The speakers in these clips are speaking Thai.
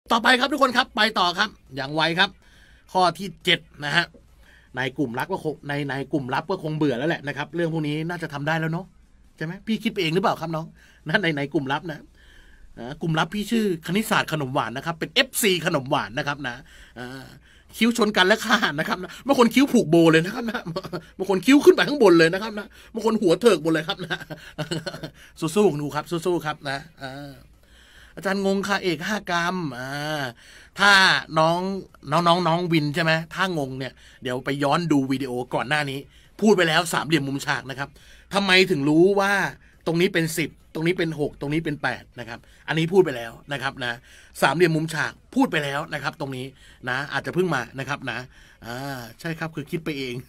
ต่อไปครับทุกคนครับไปต่อครับอย่างไวครับข้อที่7นะฮะในกลุ่มลับก็คงในกลุ่มลับก็คงเบื่อแล้วแหละนะครับเรื่องพวกนี้น่าจะทำได้แล้วเนาะใช่ไหมพี่คิดไปเองหรือเปล่าครับน้องนะในกลุ่มลับนะกลุ่มลับพี่ชื่อคณิตศาสตร์ขนมหวานนะครับเป็น FC ขนมหวานนะครับนะคิ้วชนกันและฆ่านะครับนะบางคนคิ้วผูกโบเลยนะครับนะบางคนคิ้วขึ้นไปข้างบนเลยนะครับนะบางคนหัวเถิกหมดเลยครับนะสู้ๆดูครับสู้ๆครับนะอาจารย์งงค่ะเอก5 กรัมถ้าน้องวินใช่ไหมถ้างงเนี่ยเดี๋ยวไปย้อนดูวิดีโอก่อนหน้านี้พูดไปแล้วสามเหลี่ยมมุมฉากนะครับทำไมถึงรู้ว่าตรงนี้เป็น10ตรงนี้เป็น6ตรงนี้เป็น8นะครับอันนี้พูดไปแล้วนะครับนะสามเหลี่ยมมุมฉากพูดไปแล้วนะครับตรงนี้นะอาจจะเพิ่งมานะครับนะใช่ครับคือคิดไปเอง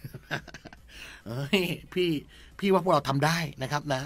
พี่ว่าพวกเราทำได้นะครับนะ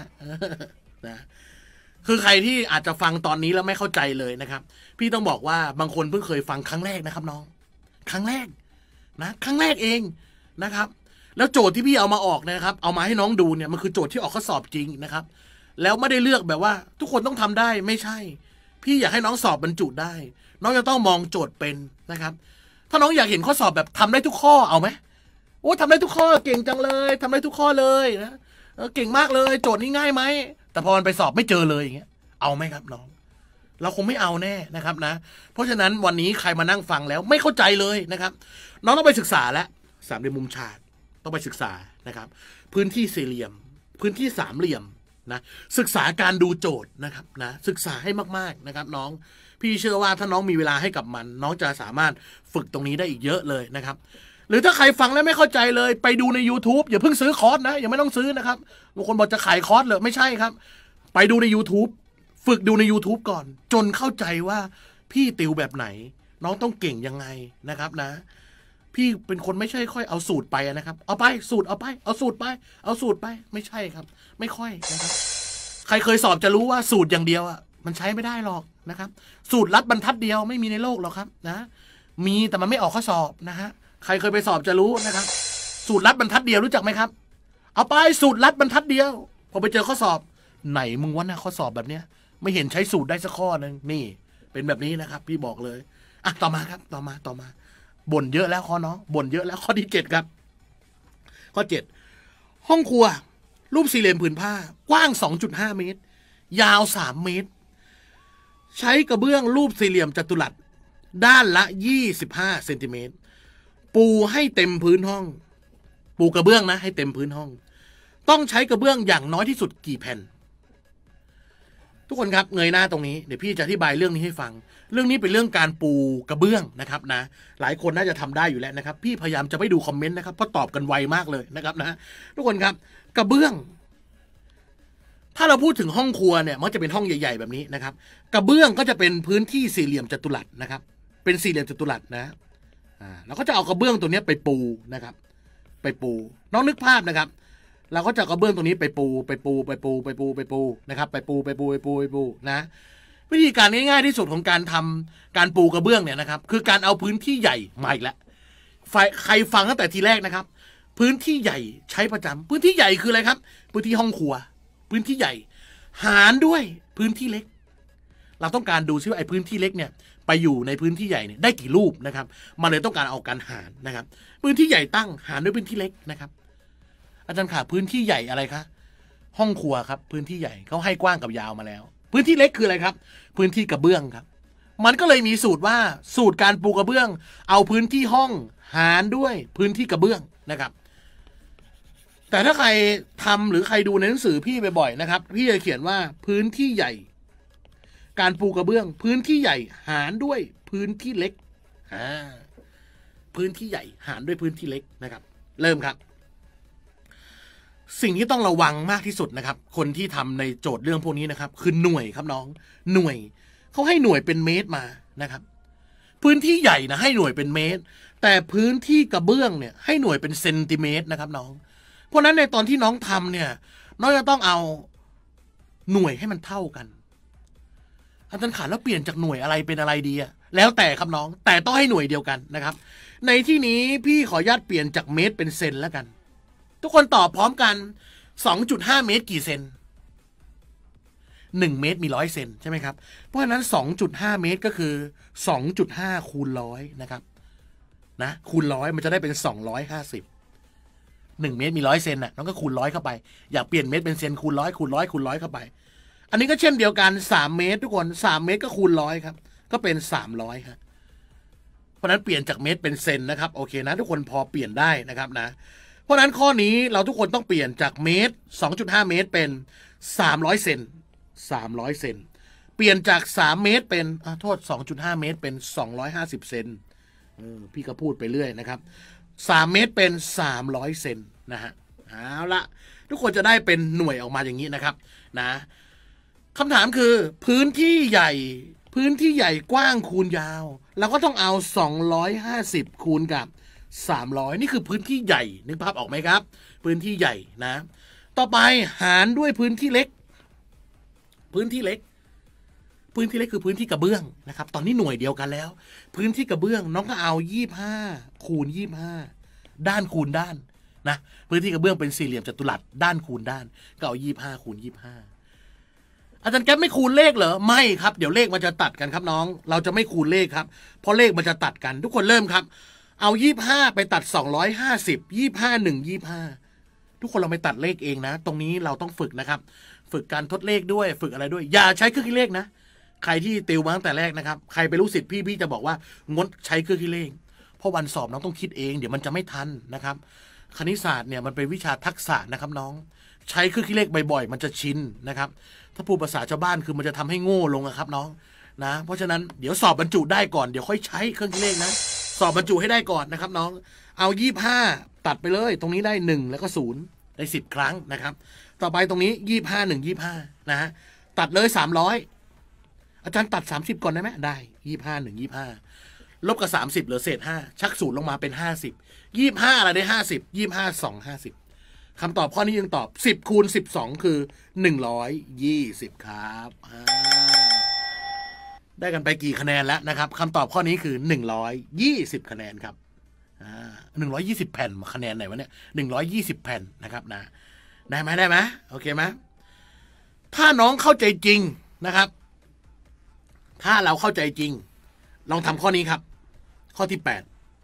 คือใครที่อาจจะฟังตอนนี้แล้วไม่เข้าใจเลยนะครับพี่ต้องบอกว่าบางคนเพิ่งเคยฟังครั้งแรกนะครับน้องครั้งแรกนะครั้งแรกเองนะครับแล้วโจทย์ที่พี่เอามาออกนะครับเอามาให้น้องดูเนี่ยมันคือโจทย์ที่ออกข้อสอบจริงนะครับแล้วไม่ได้เลือกแบบว่าทุกคนต้องทำได้ไม่ใช่พี่อยากให้น้องสอบบรรจุได้น้องจะต้องมองโจทย์เป็นนะครับถ้าน้องอยากเห็นข้อสอบแบบทำได้ทุกข้อเอาไหมโอ้ทำได้ทุกข้อเก่งจังเลยทำได้ทุกข้อเลยนะเก่งมากเลยโจทย์นี้ง่ายไหมแต่พอมันไปสอบไม่เจอเลยอย่างเงี้ยเอาไหมครับน้องเราคงไม่เอาแน่นะครับนะเพราะฉะนั้นวันนี้ใครมานั่งฟังแล้วไม่เข้าใจเลยนะครับน้องต้องไปศึกษาแล้วสามเหลี่ยมมุมฉากต้องไปศึกษานะครับพื้นที่สี่เหลี่ยมพื้นที่สามเหลี่ยมนะศึกษาการดูโจทย์นะครับนะศึกษาให้มากๆนะครับน้องพี่เชื่อว่าถ้าน้องมีเวลาให้กับมันน้องจะสามารถฝึกตรงนี้ได้อีกเยอะเลยนะครับหรือถ้าใครฟังแล้วไม่เข้าใจเลยไปดูใน YouTube อย่าเพิ่งซื้อคอร์สนะอย่าไม่ต้องซื้อนะครับบางคนบอกจะขายคอร์สเลยไม่ใช่ครับไปดูใน YouTube ฝึกดูใน YouTube ก่อนจนเข้าใจว่าพี่ติวแบบไหนน้องต้องเก่งยังไงนะครับนะพี่เป็นคนไม่ใช่ค่อยเอาสูตรไปนะครับเอาไปสูตรเอาไปเอาสูตรไปเอาสูตรไปไม่ใช่ครับไม่ค่อยนะครับใครเคยสอบจะรู้ว่าสูตรอย่างเดียวมันใช้ไม่ได้หรอกนะครับสูตรลัดบรรทัดเดียวไม่มีในโลกหรอกครับนะมีแต่มันไม่ออกข้อสอบนะฮะใครเคยไปสอบจะรู้นะครับสูตรลัดบรรทัดเดียวรู้จักไหมครับเอาไปสูตรลัดบรรทัดเดียวพอไปเจอข้อสอบไหนมึงวะนะข้อสอบแบบเนี้ยไม่เห็นใช้สูตรได้สักข้อนึงนี่เป็นแบบนี้นะครับพี่บอกเลยต่อมาครับต่อมาบ่นเยอะแล้วข้อน้องบ่นเยอะแล้วข้อที่7ครับข้อ7ห้องครัวรูปสี่เหลี่ยมผืนผ้ากว้าง 2.5 เมตรยาว3 เมตรใช้กระเบื้องรูปสี่เหลี่ยมจัตุรัสด้านละ25 เซนติเมตรปูให้เต็มพื้นห้องปูกระเบื้องนะให้เต็มพื้นห้องต้องใช้กระเบื้องอย่างน้อยที่สุดกี่แผ่นทุกคนครับเงยหน้าตรงนี้เดี๋ยวพี่จะอธิบายเรื่องนี้ให้ฟังเรื่องนี้เป็นเรื่องการปูกระเบื้องนะครับนะหลายคนน่าจะทำได้อยู่แล้วนะครับพี่พยายามจะไม่ดูคอมเมนต์นะครับเพราะตอบกันไวมากเลยนะครับนะทุกคนครับกระเบื้องถ้าเราพูดถึงห้องครัวเนี่ยมันจะเป็นห้องใหญ่ๆแบบนี้นะครับกระเบื้องก็จะเป็นพื้นที่สี่เหลี่ยมจัตุรัสนะครับเป็นสี่เหลี่ยมจัตุรัสนะเราก็จะเอากระเบื้องตัวนี้ไปปูนะครับไปปูน้องนึกภาพนะครับเราก็จะกระเบื้องตรงนี้ไปปูนะครับไปปูนะวิธีการง่ายๆที่สุดของการทำการปูกระเบื้องเนี่ยนะครับคือการเอาพื้นที่ใหญ่มาอีกแล้วใครฟังตั้งแต่ทีแรกนะครับพื้นที่ใหญ่ใช้ประจำพื้นที่ใหญ่คืออะไรครับพื้นที่ห้องครัวพื้นที่ใหญ่หารด้วยพื้นที่เล็กเราต้องการดูซิว่าไอ้พื้นที่เล็กเนี่ยไปอยู่ในพื้นที่ใหญ่เนี่ยได้กี่รูปนะครับมาเลยต้องการเอาการหารนะครับพื้นที่ใหญ่ตั้งหารด้วยพื้นที่เล็กนะครับอาจารย์ขาพื้นที่ใหญ่อะไรคะห้องครัวครับพื้นที่ใหญ่เขาให้กว้างกับยาวมาแล้วพื้นที่เล็กคืออะไรครับพื้นที่กระเบื้องครับมันก็เลยมีสูตรว่าสูตรการปูกระเบื้องเอาพื้นที่ห้องหารด้วยพื้นที่กระเบื้องนะครับแต่ถ้าใครทำหรือใครดูในหนังสือพี่บ่อยๆนะครับพี่จะเขียนว่าพื้นที่ใหญ่การปูกระเบื้องพื้นที่ใหญ่หารด้วยพื้นที่เล็กพื้นที่ใหญ่หารด้วยพื้นที่เล็กนะครับเริ่มครับสิ่งที่ต้องระวังมากที่สุดนะครับคนที่ทำในโจทย์เรื่องพวกนี้นะครับคือหน่วยครับน้องหน่วยเขาให้หน่วยเป็นเมตรมานะครับพื้นที่ใหญ่นะให้หน่วยเป็นเมตรแต่พื้นที่กระเบื้องเนี่ยให้หน่วยเป็นเซนติเมตรนะครับน้องเพราะนั้นในตอนที่น้องทำเนี่ยน้องจะต้องเอาหน่วยให้มันเท่ากันอาจารย์ขาดแล้วเปลี่ยนจากหน่วยอะไรเป็นอะไรดีอะแล้วแต่ครับน้องแต่ต้องให้หน่วยเดียวกันนะครับในที่นี้พี่ขออนุญาตเปลี่ยนจากเมตรเป็นเซนแล้วกันทุกคนตอบพร้อมกัน 2.5 เมตรกี่เซน 1 เมตรมี100 เซนใช่ไหมครับเพราะฉะนั้น 2.5 เมตรก็คือ 2.5 คูณ 100นะครับนะคูณ 100มันจะได้เป็น250 1 เมตรมี100 เซนน่ะน้องก็คูณ 100เข้าไปอยากเปลี่ยนเมตรเป็นเซนคูณ 100คูณ 100คูณ 100เข้าไปอันนี้ก็เช่นเดียวกัน3 เมตรทุกคน3 เมตรก็คูณ 100ครับก็เป็น300ครับเพราะนั้นเปลี่ยนจากเมตรเป็นเซนนะครับโอเคนะทุกคนพอเปลี่ยนได้นะครับนะเพราะนั้นข้อนี้เราทุกคนต้องเปลี่ยนจากเมตร 2.5 เมตรเป็น300 เซน300 เซนเปลี่ยนจาก3 เมตรเป็นโทษ 2.5 เมตรเป็น250 เซนพี่ก็พูดไปเรื่อยนะครับ3 เมตรเป็น300 เซนนะฮะเอาละทุกคนจะได้เป็นหน่วยออกมาอย่างนี้นะครับนะคำถามคือพื้นที่ใหญ่กว้างคูณยาวเราก็ต้องเอา250คูณกับ300นี่คือพื้นที่ใหญ่นึกภาพออกไหมครับพื้นที่ใหญ่นะต่อไปหารด้วยพื้นที่เล็กคือพื้นที่กระเบื้องนะครับตอนนี้หน่วยเดียวกันแล้วพื้นที่กระเบื้องน้องก็เอา25คูณ25ด้านคูณด้านนะพื้นที่กระเบื้องเป็นสี่เหลี่ยมจัตุรัสด้านคูณด้านก็เอา25คูณ25อาจารย์แก๊ปไม่คูณเลขเหรอไม่ครับเดี๋ยวเลขมันจะตัดกันครับน้องเราจะไม่คูณเลขครับเพราะเลขมันจะตัดกันทุกคนเริ่มครับเอา25ไปตัด250 25 1 25ทุกคนเราไปตัดเลขเองนะตรงนี้เราต้องฝึกนะครับฝึกการทดเลขด้วยฝึกอะไรด้วยอย่าใช้เครื่องคิดเลขนะใครที่ติวมาตั้งแต่แรกนะครับใครไปรู้สิทธิ์พี่จะบอกว่างดใช้เครื่องคิดเลขเพราะวันสอบน้องต้องคิดเองเดี๋ยวมันจะไม่ทันนะครับคณิตศาสตร์เนี่ยมันเป็นวิชาทักษะนะครับน้องใช้เครื่องคิดเลขบ่อยๆมันจะชินนะครับถ้าพูดภาษาชาวบ้านคือมันจะทำให้โง่ลงครับน้องนะเพราะฉะนั้นเดี๋ยวสอบบรรจุได้ก่อนเดี๋ยวค่อยใช้เครื่องคิดเลขนะสอบบรรจุให้ได้ก่อนนะครับน้องเอา25ตัดไปเลยตรงนี้ได้1แล้วก็0ได้10ครั้งนะครับต่อไปตรงนี้25 1 25นะฮะตัดเลย300อาจารย์ตัด30ก่อนได้ไหมได้25 1 25ลบกับ30เหลือเศษ5ชัก0ลงมาเป็น50 25อะไรได้50 25 2 50คำตอบข้อนี้ยังตอบ10คูณ12คือ120ครับได้กันไปกี่คะแนนแล้วนะครับคำตอบข้อนี้คือ120คะแนนครับ120แผ่นคะแนนไหนวะเนี่ย120แผ่นนะครับนะได้ไหมโอเคไหมถ้าน้องเข้าใจจริงนะครับถ้าเราเข้าใจจริงลองทำข้อนี้ครับข้อที่8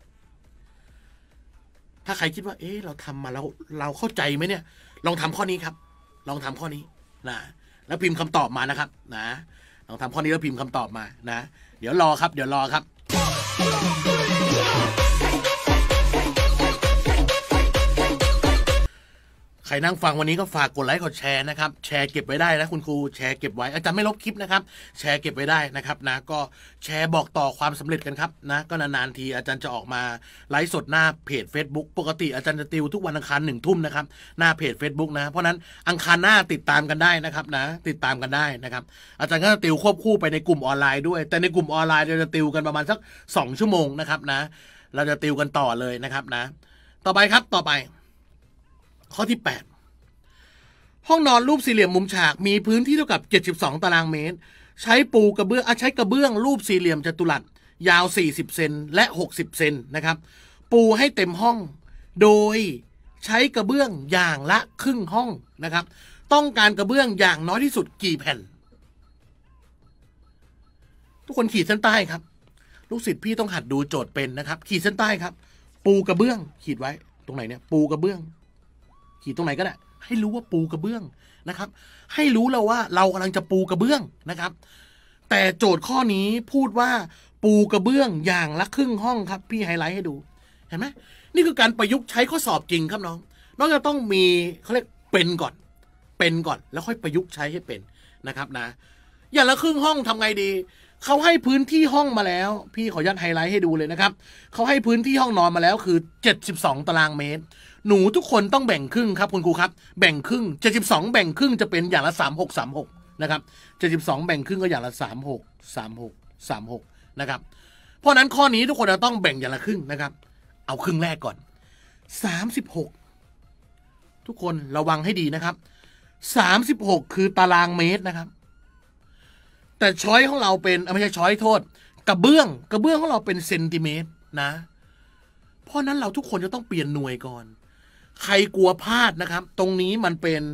ถ้าใครคิดว่าเราทำมาแล้วเราเข้าใจไหมเนี่ยลองทำข้อนี้ครับลองทำข้อนี้นะแล้วพิมพ์คำตอบมานะครับนะลองทำข้อนี้แล้วพิมพ์คำตอบมานะเดี๋ยวรอครับ ใครนั่งฟังวันนี้ก็ฝากกดไลค์กดแชร์นะครับแชร์เก็บไว้ได้นะคุณครูแชร์เก็บไว้อาจารย์ไม่ลบคลิปนะครับแชร์เก็บไว้ได้นะครับนะก็แชร์บอกต่อความสำเร็จกันครับนะก็นานๆทีอาจารย์จะออกมาไลฟ์สดหน้าเพจ Facebook ปกติอาจารย์จะติวทุกวันอังคาร1 ทุ่มนะครับหน้าเพจ Facebook นะเพราะนั้นอังคารหน้าติดตามกันได้นะครับนะติดตามกันได้นะครับอาจารย์ก็จะติวควบคู่ไปในกลุ่มออนไลน์ด้วยแต่ในกลุ่มออนไลน์เราจะติวกันประมาณสัก2 ชั่วโมงนะครับนะเราจะติวกันต่อเลยนะครับนะต่อไปข้อที่8ห้องนอนรูปสี่เหลี่ยมมุมฉากมีพื้นที่เท่ากับ72 ตารางเมตรใช้ปูกระเบื้องใช้กระเบื้องรูปสี่เหลี่ยมจัตุรัสยาว40 เซนและ60 เซนนะครับปูให้เต็มห้องโดยใช้กระเบื้องอย่างละครึ่งห้องนะครับต้องการกระเบื้องอย่างน้อยที่สุดกี่แผ่นทุกคนขีดเส้นใต้ครับลูกศิษย์พี่ต้องหัดดูโจทย์เป็นนะครับขีดเส้นใต้ครับปูกระเบื้องขีดไว้ตรงไหนเนี่ยปูกระเบื้องขีดตรงไหนก็ได้ให้รู้ว่าปูกระเบื้องนะครับให้รู้แล้วว่าเรากำลังจะปูกระเบื้องนะครับแต่โจทย์ข้อนี้พูดว่าปูกระเบื้องอย่างละครึ่งห้องครับพี่ไฮไลท์ให้ดูเห็นไหมนี่คือการประยุกต์ใช้ข้อสอบจริงครับน้องจะต้องมีเขาเรียกเป็นก่อนแล้วค่อยประยุกต์ใช้ให้เป็นนะครับนะอย่างละครึ่งห้องทำไงดีเขาให้พื้นที่ห้องมาแล้วพี่ขออนุญาตไฮไลท์ให้ดูเลยนะครับเขาให้พื้นที่ห้องนอนมาแล้วคือ72 ตารางเมตรหนูทุกคนต้องแบ่งครึ่งครับคุณครูครับแบ่งครึ่ง72แบ่งครึ่งจะเป็นอย่างละ36นะครับ72แบ่งครึ่งก็อย่างละ36นะครับเพราะนั้นข้อนี้ทุกคนจะต้องแบ่งอย่างละครึ่งนะครับเอาครึ่งแรกก่อน36ทุกคนระวังให้ดีนะครับ36คือตารางเมตรนะครับแต่ช้อยของเราเป็นไม่ใช่ช้อยโทษกระเบื้องของเราเป็นเซนติเมตรนะเพราะนั้นเราทุกคนจะต้องเปลี่ยนหน่วยก่อนใครกลัวพลาดนะครับตรงนี้มันเป็น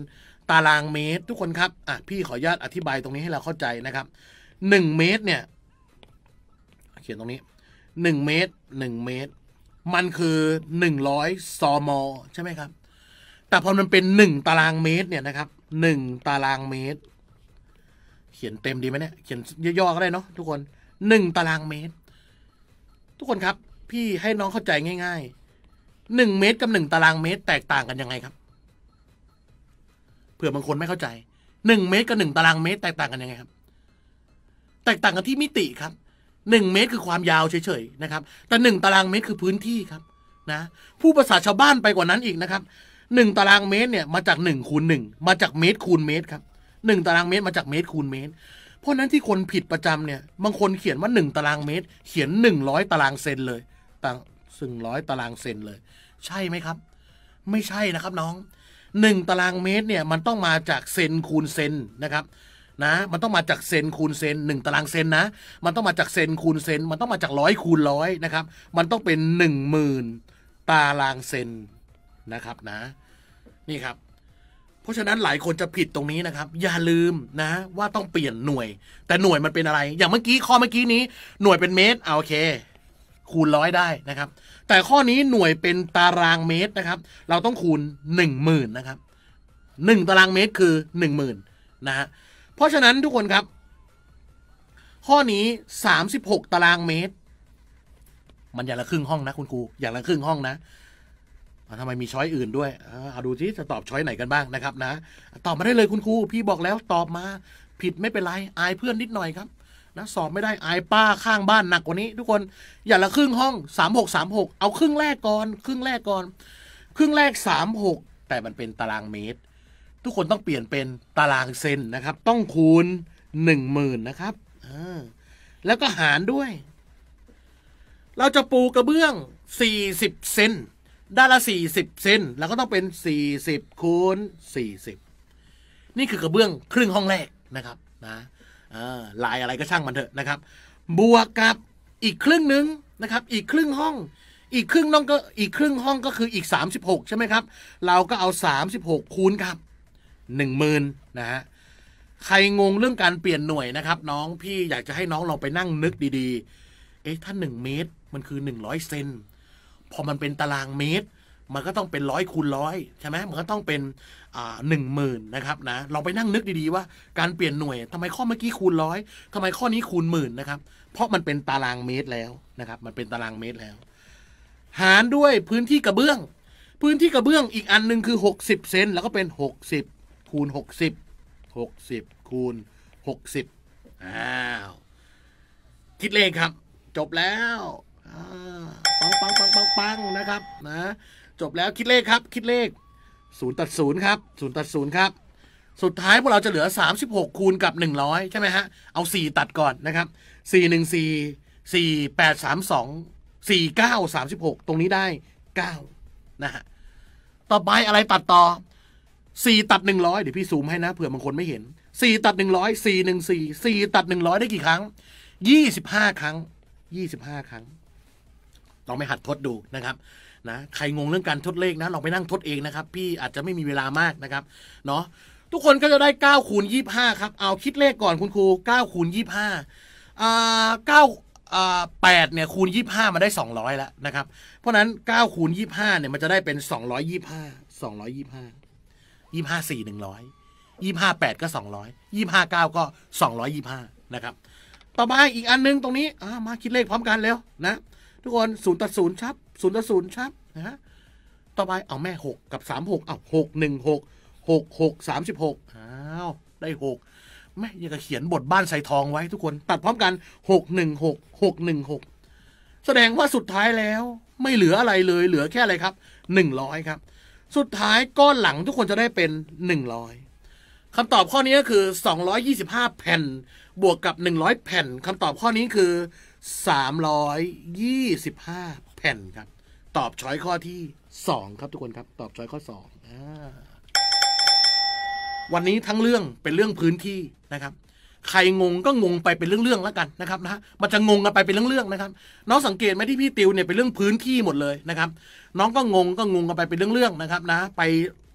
ตารางเมตรทุกคนครับพี่ขออนุญาตอธิบายตรงนี้ให้เราเข้าใจนะครับ1 เมตรเนี่ยเขียนตรงนี้1 เมตร1 เมตรมันคือ100 ซม.ใช่ไหมครับแต่พอมันเป็น1 ตารางเมตรเนี่ยนะครับ1 ตารางเมตรเขียนเต็มดีไหมเนี่ยเขียนย่อๆก็ได้เนาะทุกคน1 ตารางเมตรทุกคนครับพี่ให้น้องเข้าใจง่ายๆ1 เมตรกับ1 ตารางเมตรแตกต่างกันยังไงครับเผื่อบางคนไม่เข้าใจ1 เมตรกับ1 ตารางเมตรแตกต่างกันยังไงครับแตกต่างกันที่มิติครับ1 เมตรคือความยาวเฉยๆนะครับแต่1 ตารางเมตรคือพื้นที่ครับนะผู้ภาษาชาวบ้านไปกว่านั้นอีกนะครับ1 ตารางเมตรเนี่ยมาจาก1 คูณ 1มาจากเมตรคูณเมตรครับ1 ตารางเมตรมาจากเมตรคูณเมตรเพราะนั้นที่คนผิดประจำเนี่ยบางคนเขียนว่า1 ตารางเมตรเขียน100 ตารางเซนเลย100 ตารางเซนเลยใช่ไหมครับไม่ใช่นะครับน้อง1 ตารางเมตรเนี่ยมันต้องมาจากเซนคูณเซนนะครับนะมันต้องมาจากเซนคูณเซน1 ตารางเซนนะมันต้องมาจากเซนคูณเซนมันต้องมาจาก100 คูณ 100นะครับมันต้องเป็น10,000 ตารางเซนนะครับนะนี่ครับเพราะฉะนั้นหลายคนจะผิดตรงนี้นะครับอย่าลืมนะว่าต้องเปลี่ยนหน่วยแต่หน่วยมันเป็นอะไรอย่างเมื่อกี้ข้อเมื่อกี้นี้หน่วยเป็นเมตรโอเคคูณ 100ได้นะครับแต่ข้อนี้หน่วยเป็นตารางเมตรนะครับเราต้องคูณ10,000นะครับ1 ตารางเมตรคือ10,000นะฮะเพราะฉะนั้นทุกคนครับข้อนี้36 ตารางเมตรมันอย่างละครึ่งห้องนะคุณครูอย่างละครึ่งห้องนะทำไมมีช้อยอื่นด้วยเอาดูที่จะตอบช้อยไหนกันบ้างนะครับนะตอบมาได้เลยคุณครูพี่บอกแล้วตอบมาผิดไม่เป็นไรอายเพื่อนนิดหน่อยครับนะสอบไม่ได้อายป้าข้างบ้านหนักกว่านี้ทุกคนอย่างละครึ่งห้อง36เอาครึ่งแรกก่อนครึ่งแรก36แต่มันเป็นตารางเมตรทุกคนต้องเปลี่ยนเป็นตารางเซนนะครับต้องคูณ10,000นะครับแล้วก็หารด้วยเราจะปูกระเบื้อง40 เซนด้านละ40 เซนแล้วก็ต้องเป็น40 คูณ 40นี่คือกระเบื้องครึ่งห้องแรกนะครับนะลายอะไรก็ช่างมันเถอะนะครับบวกกับอีกครึ่งนึงนะครับอีกครึ่งห้องอีกครึ่งห้องก็คืออีก36ใช่ไหมครับเราก็เอา36คูณกับ10,000นะฮะใครงงเรื่องการเปลี่ยนหน่วยนะครับน้องพี่อยากจะให้น้องลองไปนั่งนึกดีๆถ้า1 เมตรมันคือ100 เซนพอมันเป็นตารางเมตรมันก็ต้องเป็น100 คูณ 100ใช่ไหมมันก็ต้องเป็น10,000นะครับนะลองไปนั่งนึกดีๆว่าการเปลี่ยนหน่วยทำไมข้อเมื่อกี้คูณ 100ทำไมข้อนี้คูณ 10,000นะครับเพราะมันเป็นตารางเมตรแล้วนะครับมันเป็นตารางเมตรแล้วหารด้วยพื้นที่กระเบื้องอีกอันนึงคือ60 เซนแล้วก็เป็น60 คูณ 60คูณ60คิดเลขครับจบแล้วปังนะครับนะจบแล้วคิดเลขครับคิดเลข0 ตัด 0ครับ0 ตัด 0ครับสุดท้ายพวกเราจะเหลือ36คูณกับ100ใช่ไหมฮะเอา4ตัดก่อนนะครับ4 1 4 4 8 3 2 4 9 36ตรงนี้ได้9นะฮะต่อไปอะไรตัดต่อ4 ตัด 100เดี๋ยวพี่ซูมให้นะเผื่อบางคนไม่เห็น4 ตัด 100 4 1 4 4 ตัด 100ได้กี่ครั้ง25 ครั้ง25 ครั้งลองไปหัดทดดูนะครับนะใครงงเรื่องการทดเลขนะลองไปนั่งทดเองนะครับพี่อาจจะไม่มีเวลามากนะครับเนาะทุกคนก็จะได้9คูณ25ครับเอาคิดเลขก่อนคุณครู9คูณ258เนี่ยคูณ25มาได้200แล้วนะครับเพราะนั้น9คูณ25เนี่ยมันจะได้เป็น225 25 4 100 25 8ก็200 25 9ก็225นะครับต่อมาอีกอันนึงตรงนี้มาคิดเลขพร้อมกันเร็วนะทุกคน0 ตัด 0ชับ0 ตัด 0ชับนะฮะต่อไปเอาแม่6กับ36เอา6 1 6 36ได้6แม่ยังจะเขียนบทบ้านใส่ทองไว้ทุกคนตัดพร้อมกัน616แสดงว่าสุดท้ายแล้วไม่เหลืออะไรเลยเหลือแค่อะไรครับ100ครับสุดท้ายก้อนหลังทุกคนจะได้เป็น100คำตอบข้อนี้ก็คือ225 แผ่นบวกกับ100 แผ่นคำตอบข้อนี้คือ325 แผ่นครับตอบช้อยข้อที่2ครับทุกคนครับตอบช้อยข้อ2วันนี้ทั้งเรื่องเป็นเรื่องพื้นที่นะครับใครงงก็งงไปเป็นเรื่องๆแล้วกันนะครับนะมันจะงงกันไปเป็นเรื่องๆนะครับน้องสังเกตไหมที่พี่ติวเนี่ยเป็นเรื่องพื้นที่หมดเลยนะครับน้องก็งงกันไปเป็นเรื่องๆนะครับนะไป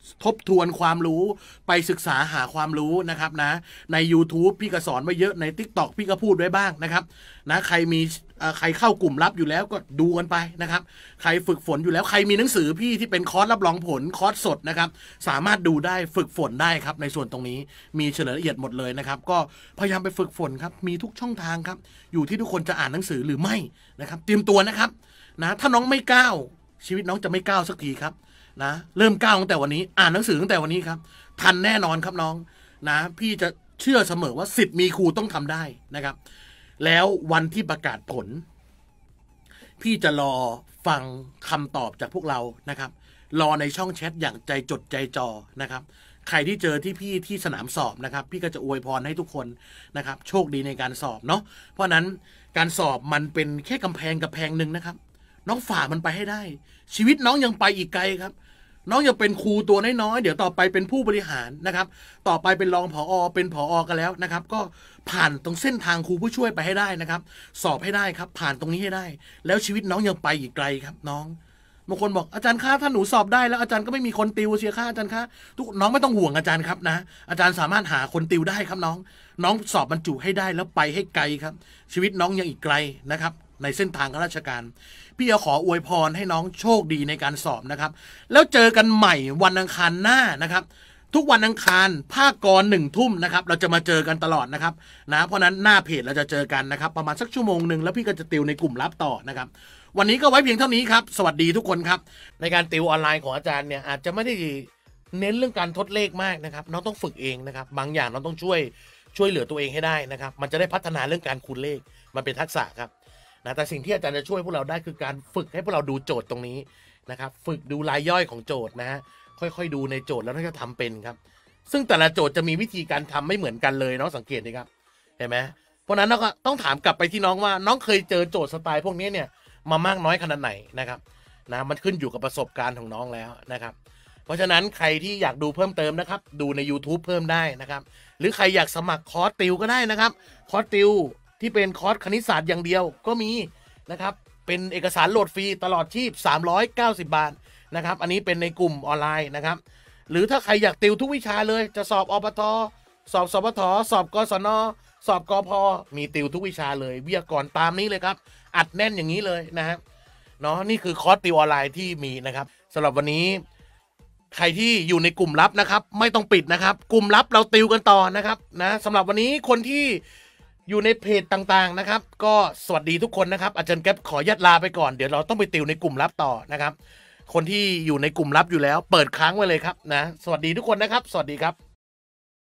ทบทวนความรู้ไปศึกษาหาความรู้นะครับนะใน YouTube พี่ก็สอนไว้เยอะใน TikTok พี่ก็พูดไว้บ้างนะครับนะใครมีใครเข้ากลุ่มลับอยู่แล้วก็ดูกันไปนะครับใครฝึกฝนอยู่แล้วใครมีหนังสือพี่ที่เป็นคอร์สรับรองผลคอร์สสดนะครับสามารถดูได้ฝึกฝนได้ครับในส่วนตรงนี้มีเฉลยละเอียดหมดเลยนะครับก็พยายามไปฝึกฝนครับมีทุกช่องทางครับอยู่ที่ทุกคนจะอ่านหนังสือหรือไม่นะครับเตรียมตัวนะครับนะถ้าน้องไม่ก้าวชีวิตน้องจะไม่ก้าวสักทีครับนะเริ่มก้าวตั้งแต่วันนี้อ่านหนังสือตั้งแต่วันนี้ครับทันแน่นอนครับน้องนะพี่จะเชื่อเสมอว่าสิทธิ์มีครูต้องทำได้นะครับแล้ววันที่ประกาศผลพี่จะรอฟังคำตอบจากพวกเรานะครับรอในช่องแชทอย่างใจจดใจจ่อนะครับใครที่เจอที่พี่ที่สนามสอบนะครับพี่ก็จะอวยพรให้ทุกคนนะครับโชคดีในการสอบเนาะเพราะนั้นการสอบมันเป็นแค่กำแพงหนึ่งนะครับน้องฝ่ามันไปให้ได้ชีวิตน้องยังไปอีกไกลครับน้องยังเป็นครูตัวน้อยๆเดี๋ยวต่อไปเป็นผู้บริหารนะครับต่อไปเป็นรองผอเป็นผอกันแล้วนะครับก็ผ่านตรงเส้นทางครูผู้ช่วยไปให้ได้นะครับสอบให้ได้ครับผ่านตรงนี้ให้ได้แล้วชีวิตน้องยังไปอีกไกลครับน้องบางคนบอกอาจารย์คะถ้าหนูสอบได้แล้วอาจารย์ก็ไม่มีคนติวเชียร์ค่ะอาจารย์คะทุกน้องไม่ต้องห่วงอาจารย์ครับนะอาจารย์สามารถหาคนติวได้ครับน้องสอบบรรจุให้ได้แล้วไปให้ไกลครับชีวิตน้องยังอีกไกลนะครับในเส้นทางข้าราชการพี่ขออวยพรให้น้องโชคดีในการสอบนะครับแล้วเจอกันใหม่วันอังคารหน้านะครับทุกวันอังคารภาคกร1 ทุ่มนะครับเราจะมาเจอกันตลอดนะครับนะเพราะนั้นหน้าเพจเราจะเจอกันนะครับประมาณสักชั่วโมงหนึ่งแล้วพี่ก็จะติวในกลุ่มลับต่อนะครับวันนี้ก็ไว้เพียงเท่านี้ครับสวัสดีทุกคนครับในการติวออนไลน์ของอาจารย์เนี่ยอาจจะไม่ได้เน้นเรื่องการทดเลขมากนะครับน้องต้องฝึกเองนะครับบางอย่างน้องต้องช่วยเหลือตัวเองให้ได้นะครับมันจะได้พัฒนาเรื่องการคูณเลขมันเป็นทักษะครับนะแต่สิ่งที่อาจารย์จะช่วยพวกเราได้คือการฝึกให้พวกเราดูโจทย์ตรงนี้นะครับฝึกดูรายย่อยของโจทย์นะฮะค่อยๆดูในโจทย์แล้วน่าจะทำเป็นครับซึ่งแต่ละโจทย์จะมีวิธีการทำไม่เหมือนกันเลยน้องสังเกตดีครับเห็นไหมเพราะนั้นเราก็ต้องถามกลับไปที่น้องว่าน้องเคยเจอโจทย์สไตล์พวกนี้เนี่ยมามากน้อยขนาดไหนนะครับนะมันขึ้นอยู่กับประสบการณ์ของน้องแล้วนะครับเพราะฉะนั้นใครที่อยากดูเพิ่มเติมนะครับดูใน YouTube เพิ่มได้นะครับหรือใครอยากสมัครคอร์สติวก็ได้นะครับคอร์สติวที่เป็นคอร์สคณิตศาสตร์อย่างเดียวก็มีนะครับเป็นเอกสารโหลดฟรีตลอดชีพ390 บาทนะครับอันนี้เป็นในกลุ่มออนไลน์นะครับหรือถ้าใครอยากติวทุกวิชาเลยจะสอบอบต.สอบสปท.สอบกศน.สอบกพ.มีติวทุกวิชาเลยวิทยากรตามนี้เลยครับอัดแน่นอย่างนี้เลยนะครับเนาะนี่คือคอร์สติวออนไลน์ที่มีนะครับสำหรับวันนี้ใครที่อยู่ในกลุ่มลับนะครับไม่ต้องปิดนะครับกลุ่มลับเราติวกันต่อนะครับนะสำหรับวันนี้คนที่อยู่ในเพจต่างๆนะครับก็สวัสดีทุกคนนะครับอาจารย์แก๊ปขอยัดลาไปก่อนเดี๋ยวเราต้องไปติวในกลุ่มลับต่อนะครับคนที่อยู่ในกลุ่มลับอยู่แล้วเปิดค้างไว้เลยครับนะสวัสดีทุกคนนะครับสวัสดีครับ